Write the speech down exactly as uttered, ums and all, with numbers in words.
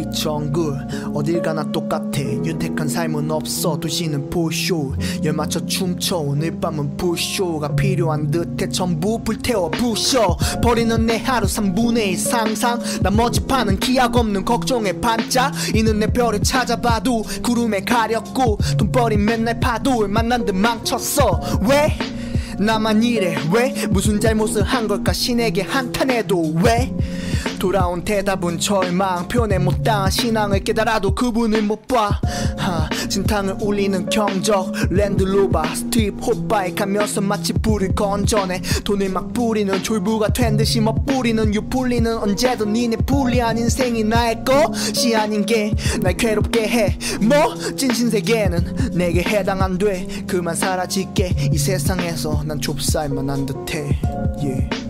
정글 어딜 가나 똑같아. 윤택한 삶은 없어. 도시는 포쇼. 열 맞춰 춤춰. 오늘 밤은 부쇼가 필요한 듯해. 전부 불태워 부셔 버리는 내 하루 삼분의 일 상상. 나머지 판은 기약 없는 걱정에 반짝. 이는 내 별을 찾아봐도 구름에 가렸고 돈벌이 맨날 파도를 만난 듯 망쳤어. 왜? 나만 이래 왜? 무슨 잘못을 한 걸까 신에게 한탄해도 왜? 돌아온 대답은 절망. 표현에 못당한 신앙을 깨달아도 그분을 못봐. 진탕을 울리는 경적 랜드로버 스트립 헛바이 가면서 마치 불을 건져내. 돈을 막 뿌리는 졸부가 된 듯이 멋부리는 유불리는 언제든 니네 불리한 인생이 나의 것이 아닌 게 날 괴롭게 해. 멋진 신세계는 내게 해당 안 돼. 그만 사라질게 이 세상에서. 난 좁쌀만 한 듯해. yeah.